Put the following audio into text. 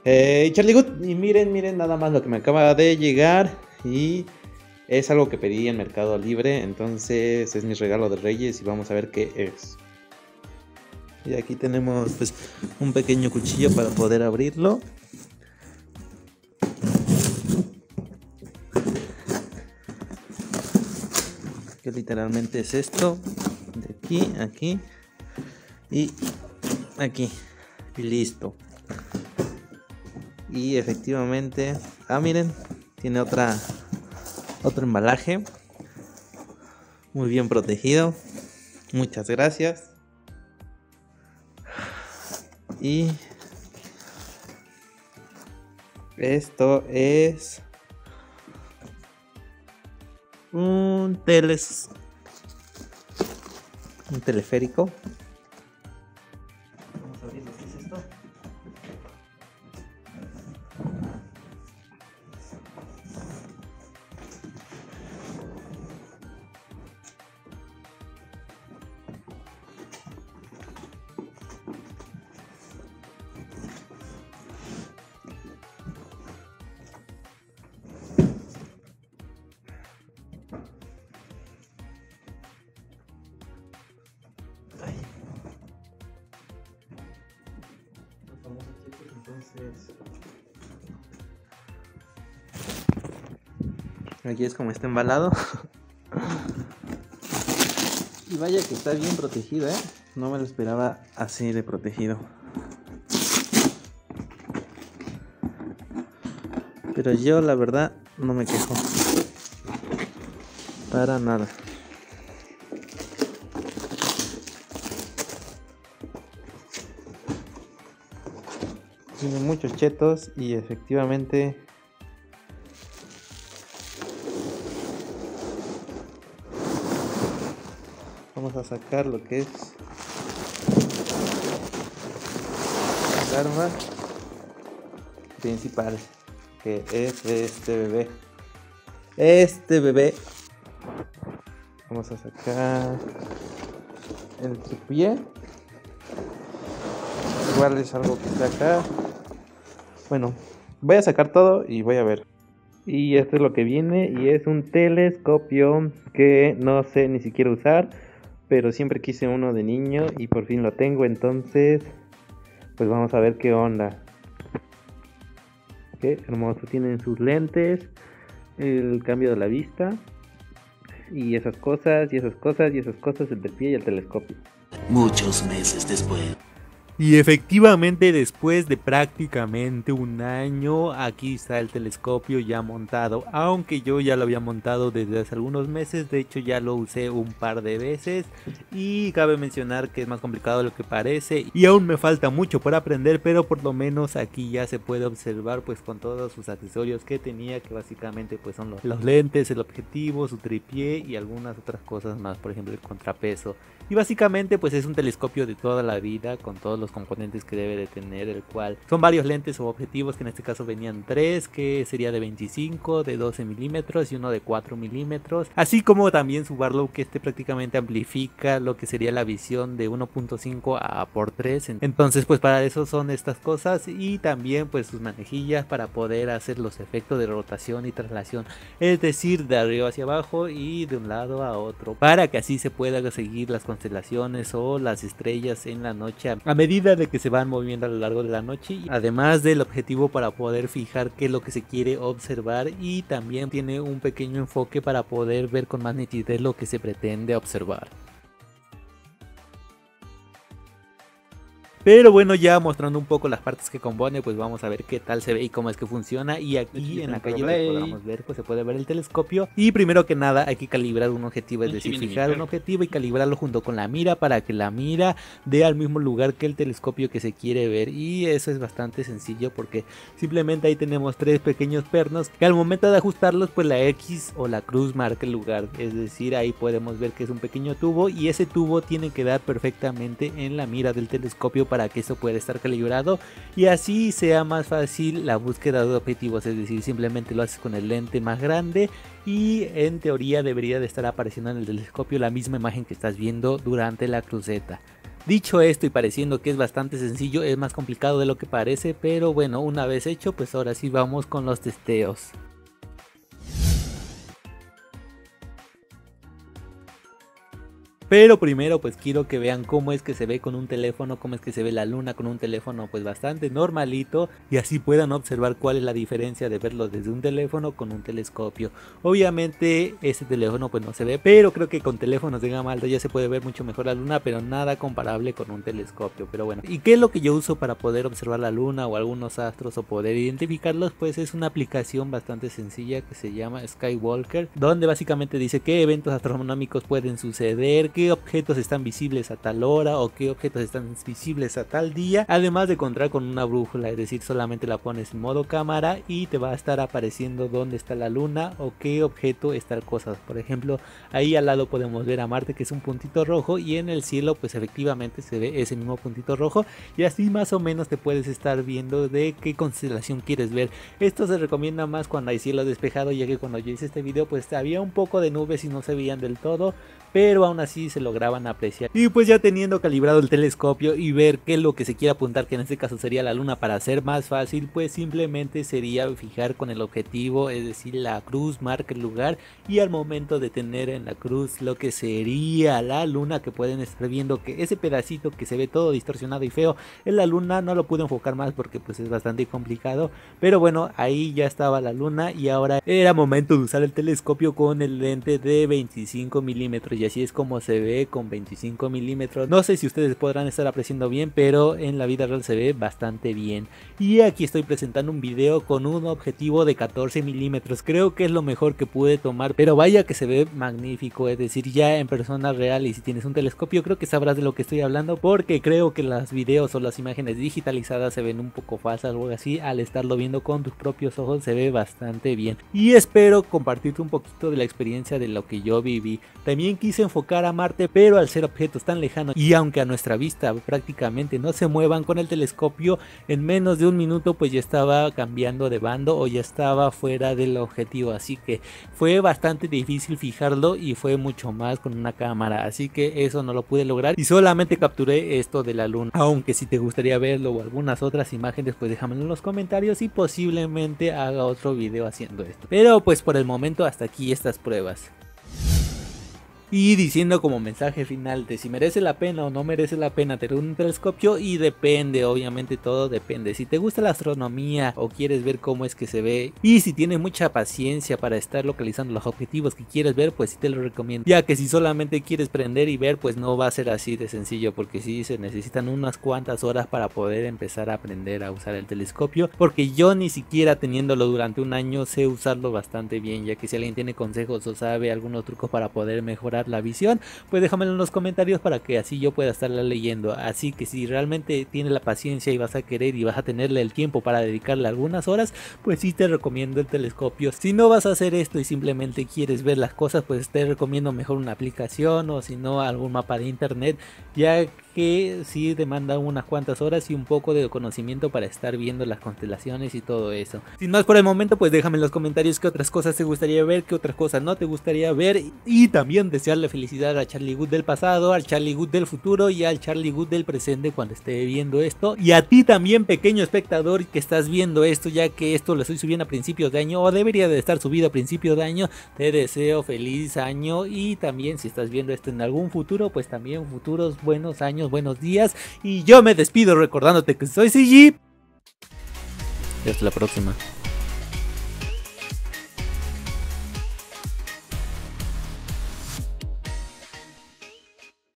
Charlie Good, y miren nada más lo que me acaba de llegar y es algo que pedí en Mercado Libre, entonces es mi regalo de Reyes y vamos a ver qué es. Y aquí tenemos pues un pequeño cuchillo para poder abrirlo. Que literalmente es esto, de aquí, aquí y aquí, y listo. Y efectivamente, miren, tiene otro embalaje, muy bien protegido, muchas gracias. Y esto es un teleférico. Vamos a abrir lo que es esto. Entonces, aquí es como está embalado. Y vaya que está bien protegido, no me lo esperaba así de protegido. Pero yo la verdad no me quejo para nada. Tiene muchos chetos y efectivamente vamos a sacar lo que es el arma principal, que es este bebé. Vamos a sacar el tripié. Igual es algo que está acá. Bueno, voy a sacar todo y voy a ver. Y esto es lo que viene y es un telescopio que no sé ni siquiera usar, pero siempre quise uno de niño y por fin lo tengo, entonces pues vamos a ver qué onda. Qué hermoso, tienen sus lentes, el cambio de la vista y esas cosas, el tripié y el telescopio. Muchos meses después. Y efectivamente, después de prácticamente un año, aquí está el telescopio ya montado, aunque yo ya lo había montado desde hace algunos meses. De hecho ya lo usé un par de veces y cabe mencionar que es más complicado de lo que parece y aún me falta mucho por aprender, pero por lo menos aquí ya se puede observar pues con todos sus accesorios que tenía, que básicamente pues son los lentes, el objetivo, su tripié y algunas otras cosas más, por ejemplo el contrapeso. Y básicamente pues es un telescopio de toda la vida con todos los componentes que debe de tener, el cual son varios lentes o objetivos, que en este caso venían 3, que sería de 25, de 12 milímetros y uno de 4 milímetros, así como también su barlow, que prácticamente amplifica lo que sería la visión de 1.5 a por 3. Entonces pues para eso son estas cosas, y también pues sus manejillas para poder hacer los efectos de rotación y traslación, es decir, de arriba hacia abajo y de un lado a otro, para que así se pueda seguir las constelaciones o las estrellas en la noche a medida de que se van moviendo a lo largo de la noche, además del objetivo para poder fijar qué es lo que se quiere observar, y también tiene un pequeño enfoque para poder ver con más nitidez lo que se pretende observar. Pero bueno, ya mostrando un poco las partes que compone, pues vamos a ver qué tal se ve y cómo es que funciona. Y aquí en la calle pues podemos ver, pues se puede ver el telescopio. Y primero que nada hay que calibrar un objetivo, es decir, fijar un objetivo y calibrarlo junto con la mira para que la mira dé al mismo lugar que el telescopio que se quiere ver. Y eso es bastante sencillo porque simplemente ahí tenemos 3 pequeños pernos que al momento de ajustarlos pues la X o la cruz marca el lugar. Es decir, ahí podemos ver que es un pequeño tubo y ese tubo tiene que dar perfectamente en la mira del telescopio para que esto pueda estar calibrado y así sea más fácil la búsqueda de objetivos. Es decir, simplemente lo haces con el lente más grande y en teoría debería de estar apareciendo en el telescopio la misma imagen que estás viendo durante la cruceta. Dicho esto y pareciendo que es bastante sencillo, es más complicado de lo que parece, pero bueno, una vez hecho, pues ahora sí vamos con los testeos. Pero primero pues quiero que vean cómo es que se ve con un teléfono, cómo es que se ve la luna con un teléfono pues bastante normalito, y así puedan observar cuál es la diferencia de verlo desde un teléfono con un telescopio. Obviamente ese teléfono pues no se ve, pero creo que con teléfonos de gama alta ya se puede ver mucho mejor la luna, pero nada comparable con un telescopio. Pero bueno, ¿y qué es lo que yo uso para poder observar la luna o algunos astros o poder identificarlos? Pues es una aplicación bastante sencilla que se llama Skywalker, donde básicamente dice qué eventos astronómicos pueden suceder, qué objetos están visibles a tal hora o qué objetos están visibles a tal día, además de contar con una brújula, es decir, solamente la pones en modo cámara y te va a estar apareciendo dónde está la luna o qué objeto es tal cosa. Por ejemplo, ahí al lado podemos ver a Marte, que es un puntito rojo, y en el cielo pues efectivamente se ve ese mismo puntito rojo, y así más o menos te puedes estar viendo de qué constelación quieres ver. Esto se recomienda más cuando hay cielo despejado, ya que cuando yo hice este video pues había un poco de nubes y no se veían del todo, pero aún así se lograban apreciar. Y pues ya teniendo calibrado el telescopio y ver qué es lo que se quiere apuntar, que en este caso sería la luna, para hacer más fácil, pues simplemente sería fijar con el objetivo, es decir, la cruz marca el lugar, y al momento de tener en la cruz lo que sería la luna, que pueden estar viendo que ese pedacito que se ve todo distorsionado y feo en la luna, no lo pude enfocar más porque pues es bastante complicado, pero bueno, ahí ya estaba la luna, y ahora era momento de usar el telescopio con el lente de 25 milímetros, y así es como se ve con 25 milímetros. No sé si ustedes podrán estar apreciando bien, pero en la vida real se ve bastante bien. Y aquí estoy presentando un video con un objetivo de 14 milímetros. Creo que es lo mejor que pude tomar, pero vaya que se ve magnífico, es decir, ya en persona real, y si tienes un telescopio creo que sabrás de lo que estoy hablando, porque creo que los videos o las imágenes digitalizadas se ven un poco falsas o algo así. Al estarlo viendo con tus propios ojos se ve bastante bien, y espero compartirte un poquito de la experiencia de lo que yo viví. También quise enfocar a Marte, pero al ser objetos tan lejanos y aunque a nuestra vista prácticamente no se muevan con el telescopio, en menos de un minuto pues ya estaba cambiando de bando o ya estaba fuera del objetivo, así que fue bastante difícil fijarlo, y fue mucho más con una cámara, así que eso no lo pude lograr y solamente capturé esto de la luna. Aunque si te gustaría verlo o algunas otras imágenes, pues déjamelo en los comentarios y posiblemente haga otro video haciendo esto, pero pues por el momento hasta aquí estas pruebas. Y diciendo como mensaje final de si merece la pena o no merece la pena tener un telescopio, y depende, obviamente todo depende. Si te gusta la astronomía o quieres ver cómo es que se ve, y si tienes mucha paciencia para estar localizando los objetivos que quieres ver, pues sí te lo recomiendo, ya que si solamente quieres prender y ver, pues no va a ser así de sencillo, porque sí se necesitan unas cuantas horas para poder empezar a aprender a usar el telescopio, porque yo ni siquiera teniéndolo durante un año sé usarlo bastante bien, ya que si alguien tiene consejos o sabe algunos trucos para poder mejorar la visión, pues déjamelo en los comentarios para que así yo pueda estarla leyendo. Así que si realmente tienes la paciencia y vas a querer y vas a tenerle el tiempo para dedicarle algunas horas, pues sí te recomiendo el telescopio. Si no vas a hacer esto y simplemente quieres ver las cosas, pues te recomiendo mejor una aplicación, o si no algún mapa de internet, ya que sí demanda unas cuantas horas y un poco de conocimiento para estar viendo las constelaciones y todo eso. Sin más por el momento, pues déjame en los comentarios qué otras cosas te gustaría ver, qué otras cosas no te gustaría ver, y también desearle felicidad a Charlie Good del pasado, al Charlie Good del futuro y al Charlie Good del presente cuando esté viendo esto. Y a ti también, pequeño espectador que estás viendo esto, ya que esto lo estoy subiendo a principios de año, o debería de estar subido a principios de año, te deseo feliz año. Y también si estás viendo esto en algún futuro, pues también futuros buenos años, buenos días. Y yo me despido recordándote que soy CG. Y hasta la próxima.